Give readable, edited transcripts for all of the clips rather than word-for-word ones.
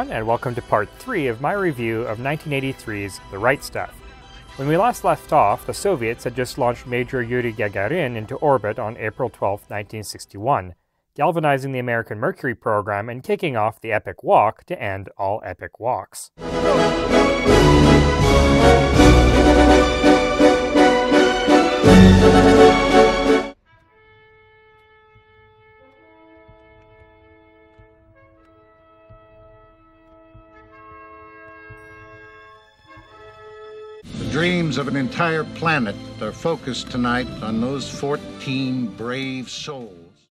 everyone, and welcome to part 3 of my review of 1983's The Right Stuff. When we last left off, the Soviets had just launched Major Yuri Gagarin into orbit on April 12, 1961, galvanizing the American Mercury program and kicking off the epic walk to end all epic walks. The dreams of an entire planet are focused tonight on those 14 brave souls.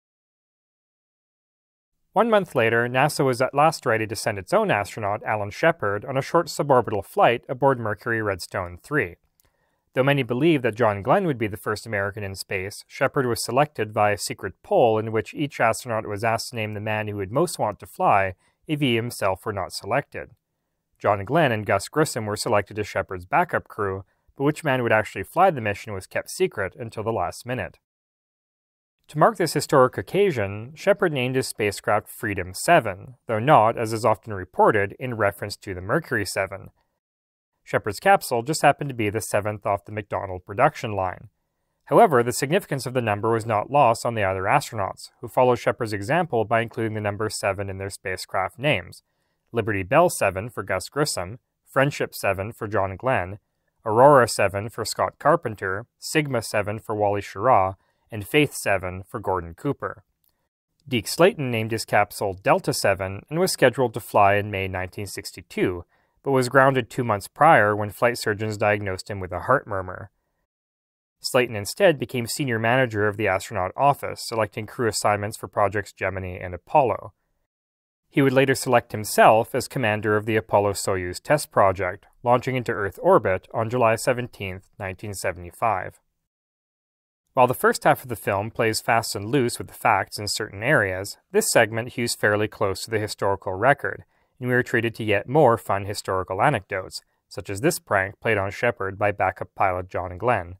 1 month later, NASA was at last ready to send its own astronaut, Alan Shepard, on a short suborbital flight aboard Mercury Redstone 3. Though many believed that John Glenn would be the first American in space, Shepard was selected via a secret poll in which each astronaut was asked to name the man who would most want to fly if he himself were not selected. John Glenn and Gus Grissom were selected as Shepard's backup crew, but which man would actually fly the mission was kept secret until the last minute. To mark this historic occasion, Shepard named his spacecraft Freedom 7, though not, as is often reported, in reference to the Mercury 7. Shepard's capsule just happened to be the 7th off the McDonnell production line. However, the significance of the number was not lost on the other astronauts, who followed Shepard's example by including the number 7 in their spacecraft names: Liberty Bell 7 for Gus Grissom, Friendship 7 for John Glenn, Aurora 7 for Scott Carpenter, Sigma 7 for Wally Schirra, and Faith 7 for Gordon Cooper. Deke Slayton named his capsule Delta 7 and was scheduled to fly in May 1962, but was grounded 2 months prior when flight surgeons diagnosed him with a heart murmur. Slayton instead became senior manager of the astronaut office, selecting crew assignments for projects Gemini and Apollo. He would later select himself as commander of the Apollo-Soyuz test project, launching into Earth orbit on July 17, 1975. While the first half of the film plays fast and loose with the facts in certain areas, this segment hews fairly close to the historical record, and we are treated to yet more fun historical anecdotes, such as this prank played on Shepard by backup pilot John Glenn.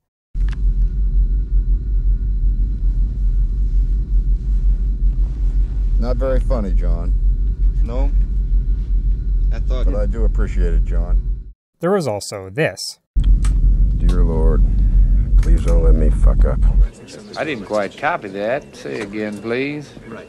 Not very funny, John. No? But I do appreciate it, John. There was also this. Dear Lord, please don't let me fuck up. I didn't quite copy that. Say again, please. Right.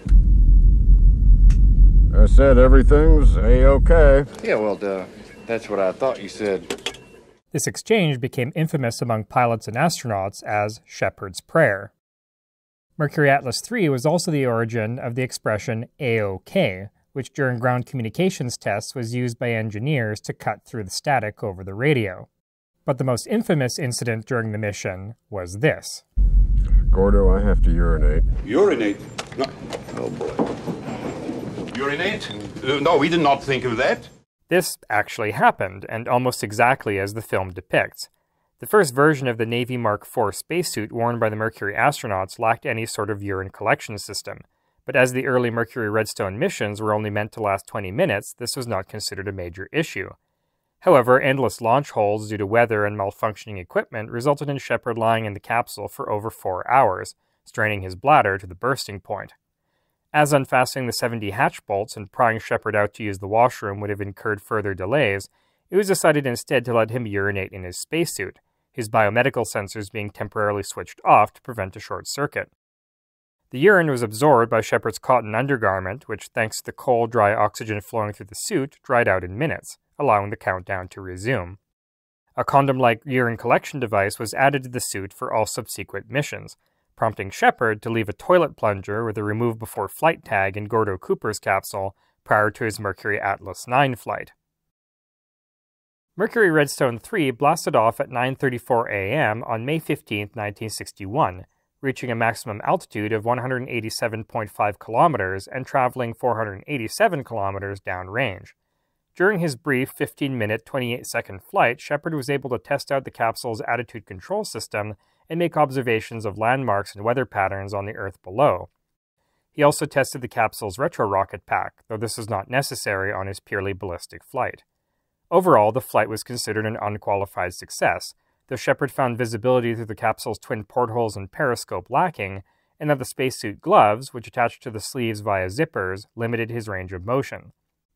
I said everything's A-okay. Yeah, well, that's what I thought you said. This exchange became infamous among pilots and astronauts as Shepard's Prayer. Mercury Atlas III was also the origin of the expression A-OK, which during ground communications tests was used by engineers to cut through the static over the radio. But the most infamous incident during the mission was this. Gordo, I have to urinate. Urinate? No. Oh, boy. Urinate? No, we did not think of that. This actually happened, and almost exactly as the film depicts. The first version of the Navy Mark IV spacesuit worn by the Mercury astronauts lacked any sort of urine collection system, but as the early Mercury Redstone missions were only meant to last 20 minutes, this was not considered a major issue. However, endless launch holes due to weather and malfunctioning equipment resulted in Shepard lying in the capsule for over 4 hours, straining his bladder to the bursting point. As unfastening the 7D hatch bolts and prying Shepard out to use the washroom would have incurred further delays, it was decided instead to let him urinate in his spacesuit, his biomedical sensors being temporarily switched off to prevent a short circuit. The urine was absorbed by Shepard's cotton undergarment, which, thanks to the cold, dry oxygen flowing through the suit, dried out in minutes, allowing the countdown to resume. A condom-like urine collection device was added to the suit for all subsequent missions, prompting Shepard to leave a toilet plunger with a remove before flight tag in Gordo Cooper's capsule prior to his Mercury Atlas IX flight. Mercury Redstone 3 blasted off at 9:34 a.m. on May 15, 1961, reaching a maximum altitude of 187.5 kilometers and traveling 487 kilometers downrange. During his brief 15-minute, 28-second flight, Shepard was able to test out the capsule's attitude control system and make observations of landmarks and weather patterns on the Earth below. He also tested the capsule's retro-rocket pack, though this was not necessary on his purely ballistic flight. Overall, the flight was considered an unqualified success, though Shepard found visibility through the capsule's twin portholes and periscope lacking, and that the spacesuit gloves, which attached to the sleeves via zippers, limited his range of motion.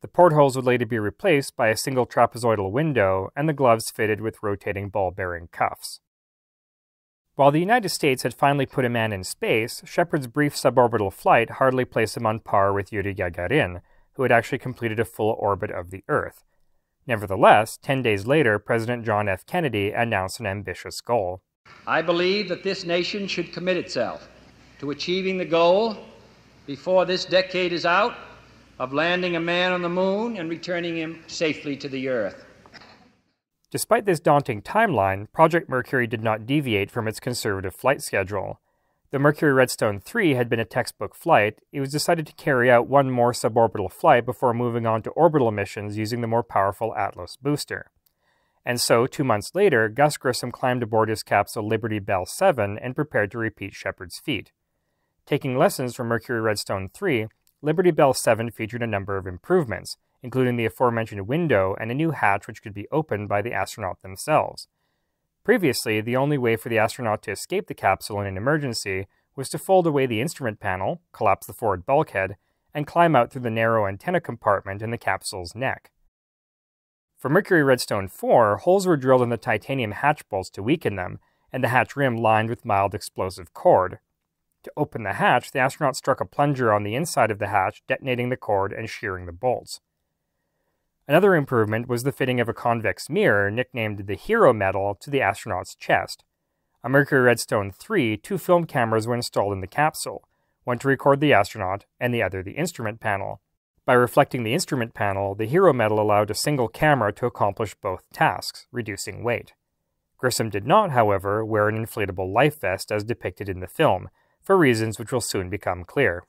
The portholes would later be replaced by a single trapezoidal window and the gloves fitted with rotating ball-bearing cuffs. While the United States had finally put a man in space, Shepard's brief suborbital flight hardly placed him on par with Yuri Gagarin, who had actually completed a full orbit of the Earth. Nevertheless, 10 days later, President John F. Kennedy announced an ambitious goal. I believe that this nation should commit itself to achieving the goal, before this decade is out, of landing a man on the moon and returning him safely to the Earth. Despite this daunting timeline, Project Mercury did not deviate from its conservative flight schedule. Though Mercury Redstone 3 had been a textbook flight, it was decided to carry out one more suborbital flight before moving on to orbital missions using the more powerful Atlas booster. And so, 2 months later, Gus Grissom climbed aboard his capsule Liberty Bell 7 and prepared to repeat Shepard's feat. Taking lessons from Mercury Redstone 3, Liberty Bell 7 featured a number of improvements, including the aforementioned window and a new hatch which could be opened by the astronaut themselves. Previously, the only way for the astronaut to escape the capsule in an emergency was to fold away the instrument panel, collapse the forward bulkhead, and climb out through the narrow antenna compartment in the capsule's neck. For Mercury Redstone 4, holes were drilled in the titanium hatch bolts to weaken them, and the hatch rim lined with mild explosive cord. To open the hatch, the astronaut struck a plunger on the inside of the hatch, detonating the cord and shearing the bolts. Another improvement was the fitting of a convex mirror, nicknamed the Hero Medal, to the astronaut's chest. On Mercury Redstone 3, 2 film cameras were installed in the capsule, one to record the astronaut and the other the instrument panel. By reflecting the instrument panel, the Hero Medal allowed a single camera to accomplish both tasks, reducing weight. Grissom did not, however, wear an inflatable life vest as depicted in the film, for reasons which will soon become clear.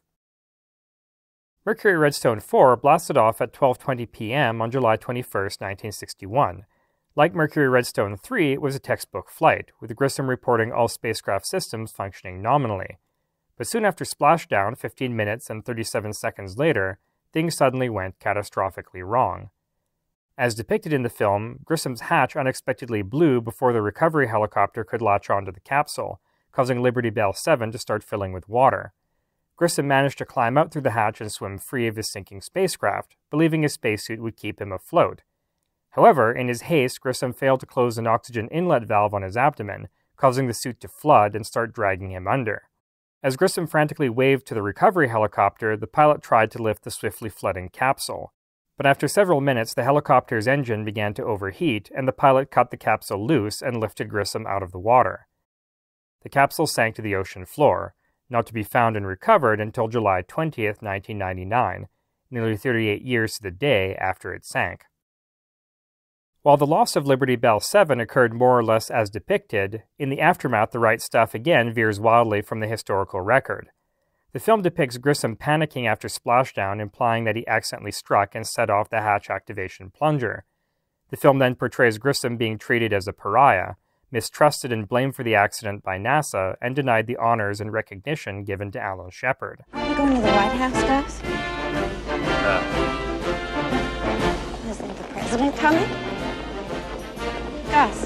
Mercury Redstone 4 blasted off at 12:20 p.m. on July 21, 1961. Like Mercury Redstone 3, it was a textbook flight, with Grissom reporting all spacecraft systems functioning nominally. But soon after splashdown, 15 minutes and 37 seconds later, things suddenly went catastrophically wrong. As depicted in the film, Grissom's hatch unexpectedly blew before the recovery helicopter could latch onto the capsule, causing Liberty Bell 7 to start filling with water. Grissom managed to climb out through the hatch and swim free of his sinking spacecraft, believing his spacesuit would keep him afloat. However, in his haste, Grissom failed to close an oxygen inlet valve on his abdomen, causing the suit to flood and start dragging him under. As Grissom frantically waved to the recovery helicopter, the pilot tried to lift the swiftly flooding capsule. But after several minutes, the helicopter's engine began to overheat, and the pilot cut the capsule loose and lifted Grissom out of the water. The capsule sank to the ocean floor, not to be found and recovered until July 20, 1999, nearly 38 years to the day after it sank. While the loss of Liberty Bell 7 occurred more or less as depicted, in the aftermath the right stuff again veers wildly from the historical record. The film depicts Grissom panicking after splashdown, implying that he accidentally struck and set off the hatch activation plunger. The film then portrays Grissom being treated as a pariah, mistrusted and blamed for the accident by NASA, and denied the honors and recognition given to Alan Shepard. Are we going to the White House, Gus? Isn't the president coming? Gus.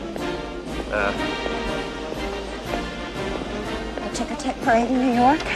The Chick-a-Tick parade in New York?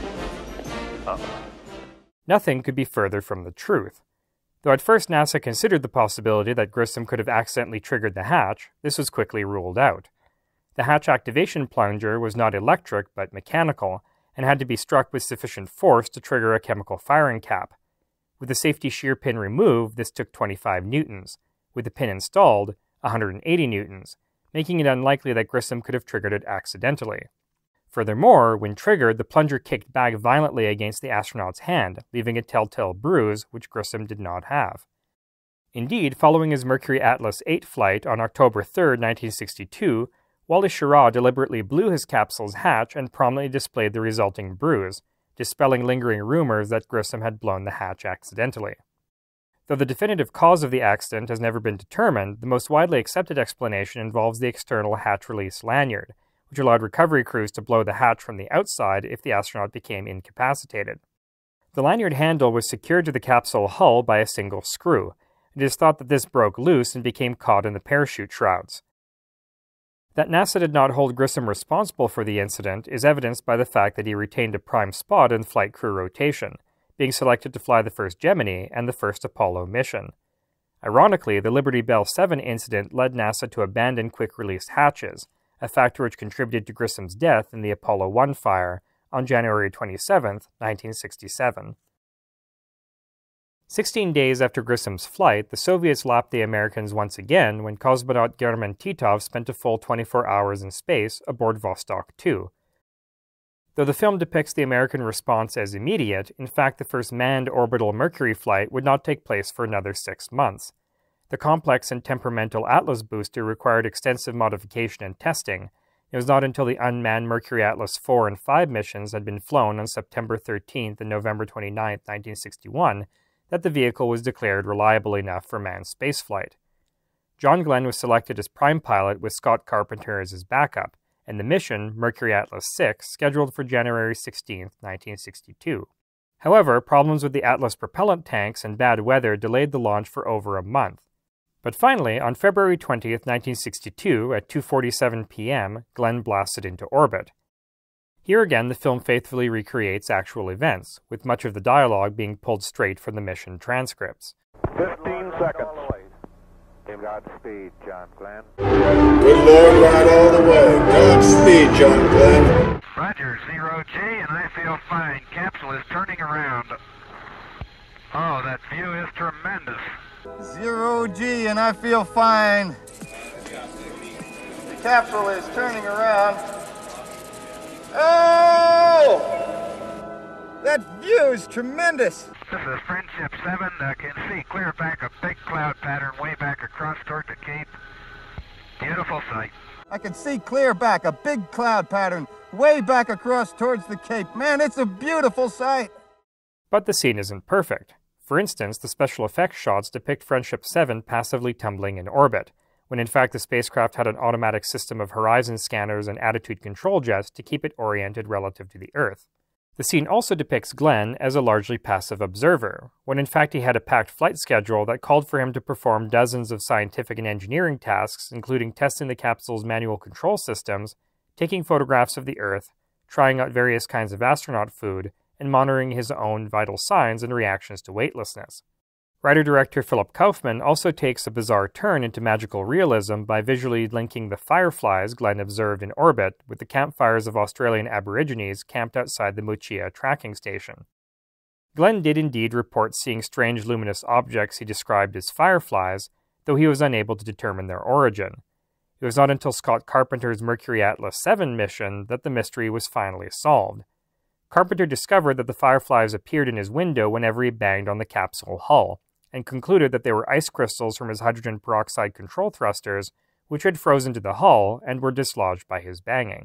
Nothing could be further from the truth. Though at first NASA considered the possibility that Grissom could have accidentally triggered the hatch, this was quickly ruled out. The hatch activation plunger was not electric but mechanical, and had to be struck with sufficient force to trigger a chemical firing cap. With the safety shear pin removed, this took 25 newtons. With the pin installed, 180 newtons, making it unlikely that Grissom could have triggered it accidentally. Furthermore, when triggered, the plunger kicked back violently against the astronaut's hand, leaving a telltale bruise, which Grissom did not have. Indeed, following his Mercury Atlas 8 flight on October 3, 1962, Wally Schirra deliberately blew his capsule's hatch and prominently displayed the resulting bruise, dispelling lingering rumors that Grissom had blown the hatch accidentally. Though the definitive cause of the accident has never been determined, the most widely accepted explanation involves the external hatch release lanyard, which allowed recovery crews to blow the hatch from the outside if the astronaut became incapacitated. The lanyard handle was secured to the capsule hull by a single screw. It is thought that this broke loose and became caught in the parachute shrouds. That NASA did not hold Grissom responsible for the incident is evidenced by the fact that he retained a prime spot in flight crew rotation, being selected to fly the first Gemini and the first Apollo mission. Ironically, the Liberty Bell 7 incident led NASA to abandon quick-release hatches, a factor which contributed to Grissom's death in the Apollo 1 fire on January 27, 1967. 16 days after Grissom's flight, the Soviets lapped the Americans once again when cosmonaut German Titov spent a full 24 hours in space aboard Vostok 2. Though the film depicts the American response as immediate, in fact the first manned orbital Mercury flight would not take place for another 6 months. The complex and temperamental Atlas booster required extensive modification and testing. It was not until the unmanned Mercury Atlas 4 and 5 missions had been flown on September 13th and November 29, 1961, that the vehicle was declared reliable enough for manned spaceflight. John Glenn was selected as prime pilot with Scott Carpenter as his backup, and the mission, Mercury Atlas 6, scheduled for January 16, 1962. However, problems with the Atlas propellant tanks and bad weather delayed the launch for over a month. But finally, on February 20, 1962, at 2:47 p.m., Glenn blasted into orbit. Here again, the film faithfully recreates actual events, with much of the dialogue being pulled straight from the mission transcripts. 15 seconds. Godspeed, John Glenn. Good Lord, ride all the way. Godspeed, John Glenn. Roger, 0G, and I feel fine. Capsule is turning around. Oh, that view is tremendous. 0G, and I feel fine. The capsule is turning around. Oh! That view is tremendous. This is Friendship 7. Can see clear back a big cloud pattern way back across toward the Cape. Beautiful sight. I can see clear back a big cloud pattern way back across towards the Cape. Man, it's a beautiful sight. But the scene isn't perfect. For instance, the special effects shots depict Friendship 7 passively tumbling in orbit, when in fact the spacecraft had an automatic system of horizon scanners and attitude control jets to keep it oriented relative to the Earth. The scene also depicts Glenn as a largely passive observer, when in fact he had a packed flight schedule that called for him to perform dozens of scientific and engineering tasks, including testing the capsule's manual control systems, taking photographs of the Earth, trying out various kinds of astronaut food, and monitoring his own vital signs and reactions to weightlessness. Writer-director Philip Kaufman also takes a bizarre turn into magical realism by visually linking the fireflies Glenn observed in orbit with the campfires of Australian Aborigines camped outside the Muchia tracking station. Glenn did indeed report seeing strange luminous objects he described as fireflies, though he was unable to determine their origin. It was not until Scott Carpenter's Mercury Atlas 7 mission that the mystery was finally solved. Carpenter discovered that the fireflies appeared in his window whenever he banged on the capsule hull, and concluded that they were ice crystals from his hydrogen peroxide control thrusters, which had frozen to the hull and were dislodged by his banging.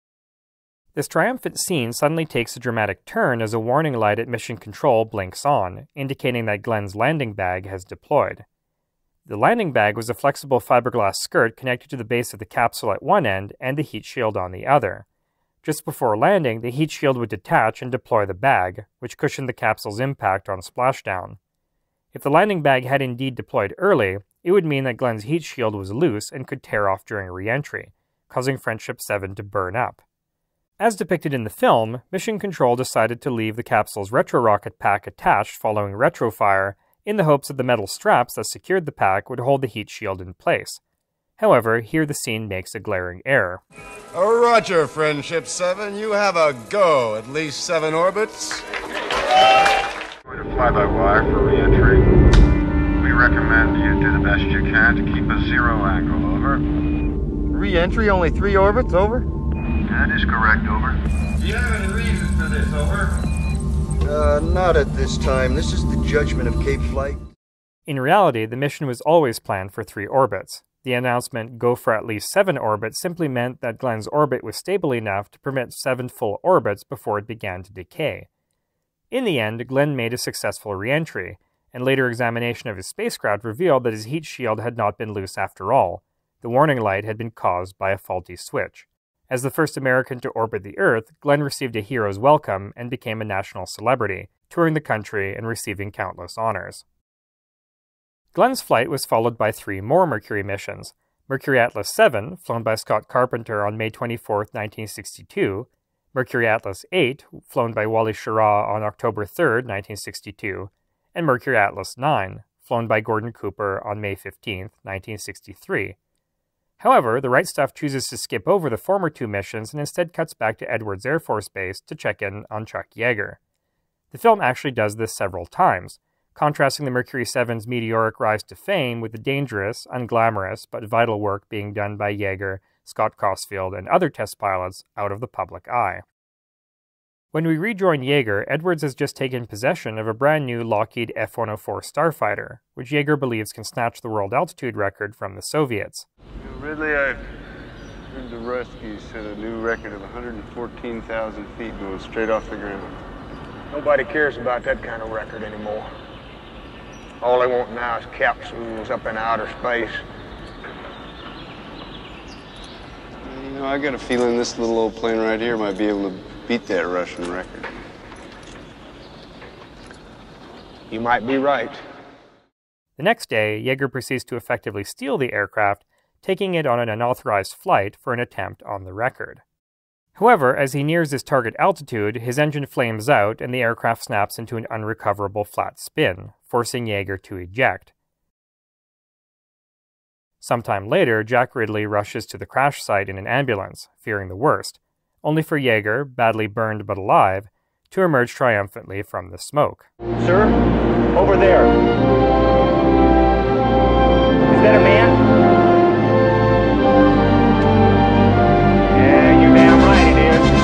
This triumphant scene suddenly takes a dramatic turn as a warning light at mission control blinks on, indicating that Glenn's landing bag has deployed. The landing bag was a flexible fiberglass skirt connected to the base of the capsule at one end and the heat shield on the other. Just before landing, the heat shield would detach and deploy the bag, which cushioned the capsule's impact on splashdown. If the landing bag had indeed deployed early, it would mean that Glenn's heat shield was loose and could tear off during re-entry, causing Friendship 7 to burn up. As depicted in the film, Mission Control decided to leave the capsule's retro-rocket pack attached following retrofire in the hopes that the metal straps that secured the pack would hold the heat shield in place. However, here the scene makes a glaring error. Oh, Roger, Friendship 7. You have a go. At least 7 orbits. We're to fly-by-wire for re-entry. We recommend you do the best you can to keep a 0 angle, over. Re-entry, only 3 orbits, over? That is correct, over. Do you have any reasons for this, over? Not at this time. This is the judgment of Cape Flight. In reality, the mission was always planned for 3 orbits. The announcement, go for at least 7 orbits, simply meant that Glenn's orbit was stable enough to permit 7 full orbits before it began to decay. In the end, Glenn made a successful re-entry, and later examination of his spacecraft revealed that his heat shield had not been loose after all. The warning light had been caused by a faulty switch. As the first American to orbit the Earth, Glenn received a hero's welcome and became a national celebrity, touring the country and receiving countless honors. Glenn's flight was followed by 3 more Mercury missions. Mercury Atlas 7, flown by Scott Carpenter on May 24, 1962, Mercury Atlas 8, flown by Wally Schirra on October 3, 1962, and Mercury Atlas 9, flown by Gordon Cooper on May 15, 1963. However, the Right Stuff chooses to skip over the former two missions and instead cuts back to Edwards Air Force Base to check in on Chuck Yeager. The film actually does this several times, contrasting the Mercury 7's meteoric rise to fame with the dangerous, unglamorous, but vital work being done by Yeager, Scott Cosfield, and other test pilots out of the public eye. When we rejoin Yeager, Edwards has just taken possession of a brand new Lockheed F-104 Starfighter, which Yeager believes can snatch the world altitude record from the Soviets. Ridley, I heard the Ruskies set a new record of 114,000 feet going straight off the ground. Nobody cares about that kind of record anymore. All they want now is capsules up in outer space. You know, I got a feeling this little old plane right here might be able to beat that Russian record. You might be right. The next day, Yeager proceeds to effectively steal the aircraft, taking it on an unauthorized flight for an attempt on the record. However, as he nears his target altitude, his engine flames out and the aircraft snaps into an unrecoverable flat spin, forcing Yeager to eject. Sometime later, Jack Ridley rushes to the crash site in an ambulance, fearing the worst, only for Yeager, badly burned but alive, to emerge triumphantly from the smoke. Sir, over there. Is that a man? Yeah, you're damn right it is.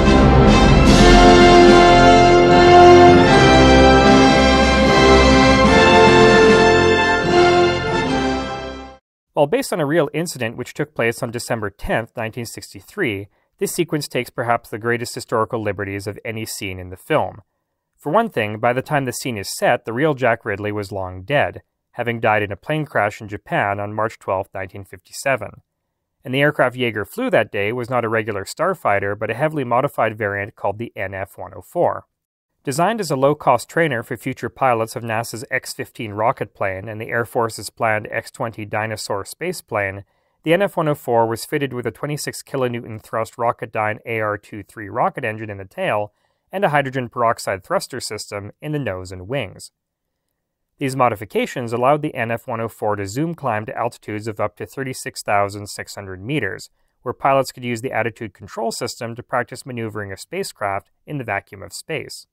While based on a real incident which took place on December 10, 1963, this sequence takes perhaps the greatest historical liberties of any scene in the film. For one thing, by the time the scene is set, the real Jack Ridley was long dead, having died in a plane crash in Japan on March 12, 1957. And the aircraft Yeager flew that day was not a regular starfighter, but a heavily modified variant called the NF-104. Designed as a low-cost trainer for future pilots of NASA's X-15 rocket plane and the Air Force's planned X-20 Dinosaur spaceplane, the NF-104 was fitted with a 26 kilonewton thrust Rocketdyne AR-23 rocket engine in the tail and a hydrogen peroxide thruster system in the nose and wings. These modifications allowed the NF-104 to zoom climb to altitudes of up to 36,600 meters, where pilots could use the attitude control system to practice maneuvering a spacecraft in the vacuum of space.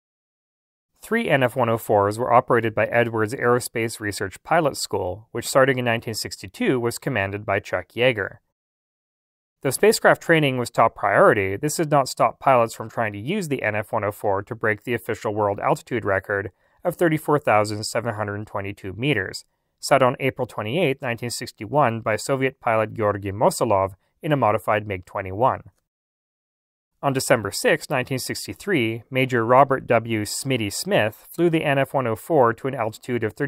3 NF-104s were operated by Edwards Aerospace Research Pilot School, which starting in 1962 was commanded by Chuck Yeager. Though spacecraft training was top priority, this did not stop pilots from trying to use the NF-104 to break the official world altitude record of 34,722 meters, set on April 28, 1961 by Soviet pilot Georgy Mosolov in a modified MiG-21. On December 6, 1963, Major Robert W. Smitty Smith flew the NF-104 to an altitude of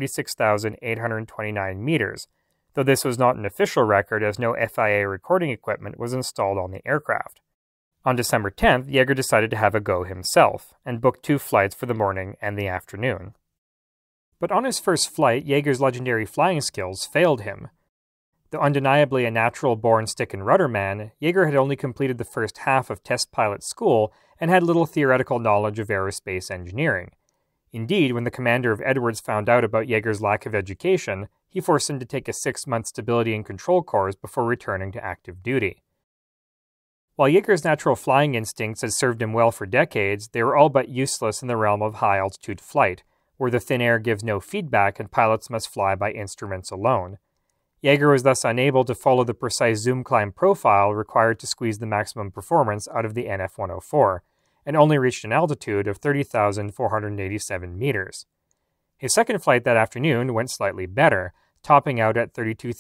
36,829 meters, though this was not an official record as no FIA recording equipment was installed on the aircraft. On December 10th, Yeager decided to have a go himself, and booked 2 flights for the morning and the afternoon. But on his first flight, Yeager's legendary flying skills failed him. Though undeniably a natural-born stick-and-rudder man, Yeager had only completed the first half of test pilot school and had little theoretical knowledge of aerospace engineering. Indeed, when the commander of Edwards found out about Yeager's lack of education, he forced him to take a 6-month stability and control course before returning to active duty. While Yeager's natural flying instincts had served him well for decades, they were all but useless in the realm of high-altitude flight, where the thin air gives no feedback and pilots must fly by instruments alone. Yeager was thus unable to follow the precise zoom climb profile required to squeeze the maximum performance out of the NF-104, and only reached an altitude of 30,487 meters. His second flight that afternoon went slightly better, topping out at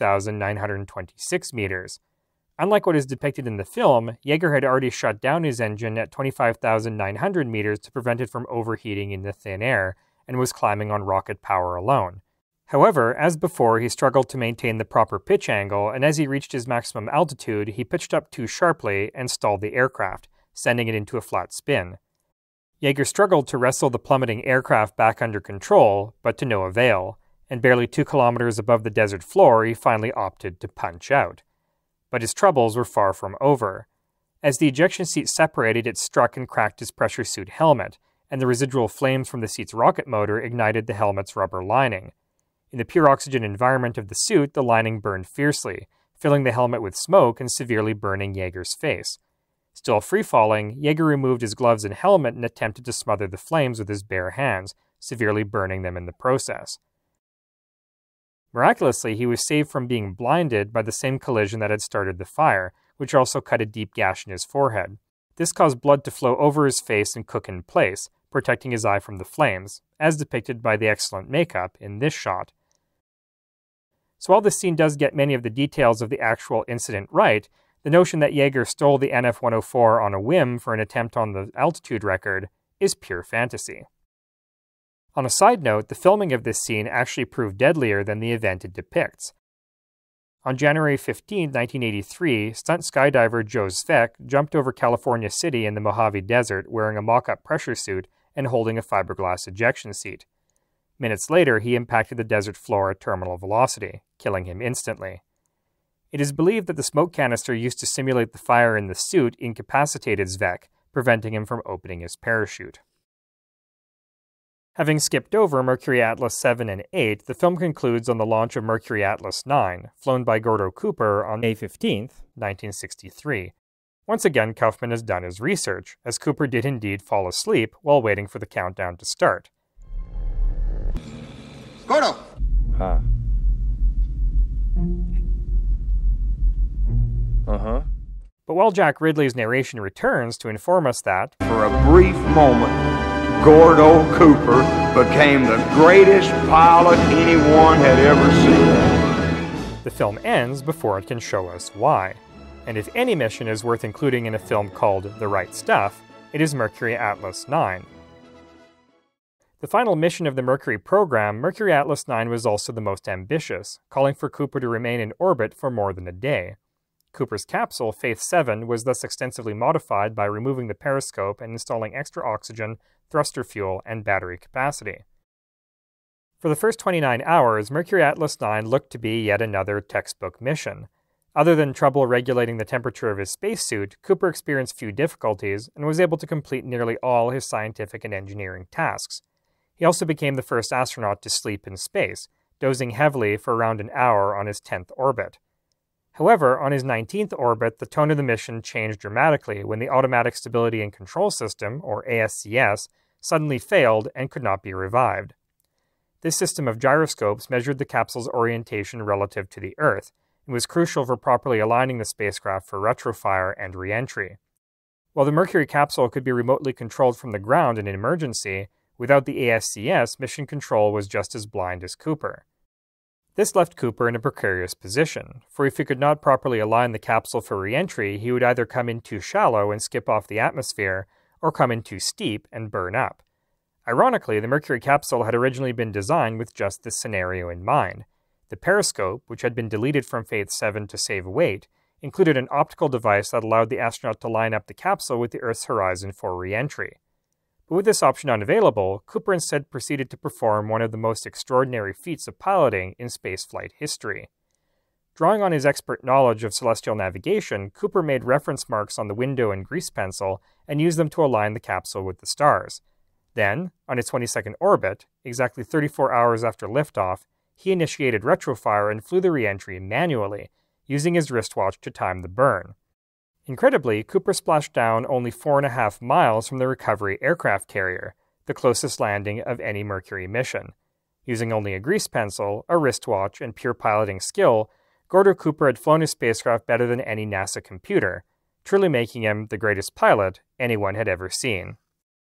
32,926 meters. Unlike what is depicted in the film, Yeager had already shut down his engine at 25,900 meters to prevent it from overheating in the thin air, and was climbing on rocket power alone. However, as before, he struggled to maintain the proper pitch angle, and as he reached his maximum altitude, he pitched up too sharply and stalled the aircraft, sending it into a flat spin. Yeager struggled to wrestle the plummeting aircraft back under control, but to no avail, and barely 2 kilometers above the desert floor, he finally opted to punch out. But his troubles were far from over. As the ejection seat separated, it struck and cracked his pressure suit helmet, and the residual flames from the seat's rocket motor ignited the helmet's rubber lining. In the pure oxygen environment of the suit, the lining burned fiercely, filling the helmet with smoke and severely burning Yeager's face. Still free-falling, Yeager removed his gloves and helmet and attempted to smother the flames with his bare hands, severely burning them in the process. Miraculously, he was saved from being blinded by the same collision that had started the fire, which also cut a deep gash in his forehead. This caused blood to flow over his face and cook in place, protecting his eye from the flames, as depicted by the excellent makeup in this shot. So while this scene does get many of the details of the actual incident right, the notion that Yeager stole the NF-104 on a whim for an attempt on the altitude record is pure fantasy. On a side note, the filming of this scene actually proved deadlier than the event it depicts. On January 15, 1983, stunt skydiver Joe Zvek jumped over California City in the Mojave Desert wearing a mock-up pressure suit and holding a fiberglass ejection seat. Minutes later, he impacted the desert floor at terminal velocity, killing him instantly. It is believed that the smoke canister used to simulate the fire in the suit incapacitated Zvek, preventing him from opening his parachute. Having skipped over Mercury Atlas 7 and 8, the film concludes on the launch of Mercury Atlas 9, flown by Gordo Cooper on May 15, 1963. Once again, Kaufman has done his research, as Cooper did indeed fall asleep while waiting for the countdown to start. Gordo! Huh. Uh-huh. But while Jack Ridley's narration returns to inform us that, for a brief moment, Gordo Cooper became the greatest pilot anyone had ever seen. The film ends before it can show us why. And if any mission is worth including in a film called The Right Stuff, it is Mercury Atlas 9. The final mission of the Mercury program, Mercury Atlas 9 was also the most ambitious, calling for Cooper to remain in orbit for more than a day. Cooper's capsule, Faith 7, was thus extensively modified by removing the periscope and installing extra oxygen, thruster fuel, and battery capacity. For the first 29 hours, Mercury Atlas 9 looked to be yet another textbook mission. Other than trouble regulating the temperature of his spacesuit, Cooper experienced few difficulties and was able to complete nearly all his scientific and engineering tasks. He also became the first astronaut to sleep in space, dozing heavily for around an hour on his 10th orbit. However, on his 19th orbit, the tone of the mission changed dramatically when the Automatic Stability and Control System, or ASCS, suddenly failed and could not be revived. This system of gyroscopes measured the capsule's orientation relative to the Earth, and was crucial for properly aligning the spacecraft for retrofire and re-entry. While the Mercury capsule could be remotely controlled from the ground in an emergency, without the ASCS, mission control was just as blind as Cooper. This left Cooper in a precarious position, for if he could not properly align the capsule for re-entry, he would either come in too shallow and skip off the atmosphere, or come in too steep and burn up. Ironically, the Mercury capsule had originally been designed with just this scenario in mind. The periscope, which had been deleted from Faith 7 to save weight, included an optical device that allowed the astronaut to line up the capsule with the Earth's horizon for re-entry. But with this option unavailable, Cooper instead proceeded to perform one of the most extraordinary feats of piloting in spaceflight history. Drawing on his expert knowledge of celestial navigation, Cooper made reference marks on the window and grease pencil and used them to align the capsule with the stars. Then, on its 22nd orbit, exactly 34 hours after liftoff, he initiated retrofire and flew the re-entry manually, using his wristwatch to time the burn. Incredibly, Cooper splashed down only 4.5 miles from the recovery aircraft carrier, the closest landing of any Mercury mission. Using only a grease pencil, a wristwatch, and pure piloting skill, Gordo Cooper had flown his spacecraft better than any NASA computer, truly making him the greatest pilot anyone had ever seen.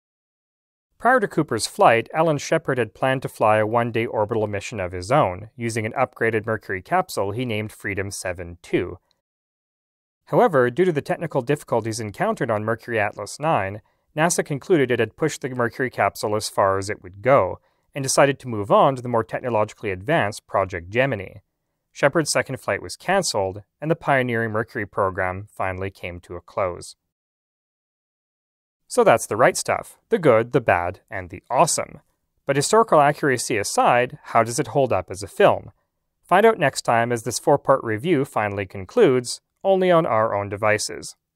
Prior to Cooper's flight, Alan Shepard had planned to fly a one-day orbital mission of his own, using an upgraded Mercury capsule he named Freedom 7-2. However, due to the technical difficulties encountered on Mercury Atlas 9, NASA concluded it had pushed the Mercury capsule as far as it would go, and decided to move on to the more technologically advanced Project Gemini. Shepard's second flight was cancelled, and the pioneering Mercury program finally came to a close. So that's the right stuff, the good, the bad, and the awesome. But historical accuracy aside, how does it hold up as a film? Find out next time as this 4-part review finally concludes, only on our own devices.